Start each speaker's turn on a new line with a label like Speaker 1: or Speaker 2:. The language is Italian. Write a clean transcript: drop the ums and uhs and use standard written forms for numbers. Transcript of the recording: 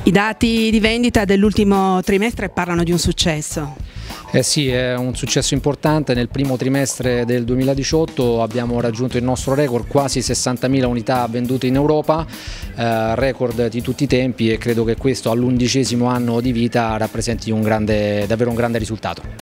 Speaker 1: I dati di vendita dell'ultimo trimestre parlano di un successo.
Speaker 2: Sì, è un successo importante. Nel primo trimestre del 2018 abbiamo raggiunto il nostro record, quasi 60.000 unità vendute in Europa, record di tutti i tempi, e credo che questo all'11° anno di vita rappresenti davvero un grande risultato.